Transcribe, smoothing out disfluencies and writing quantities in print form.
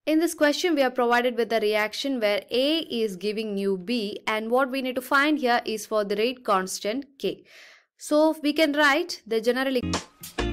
In this question, we are provided with a reaction where A is giving nu B, and what we need to find here is for the rate constant K. So we can write the general equation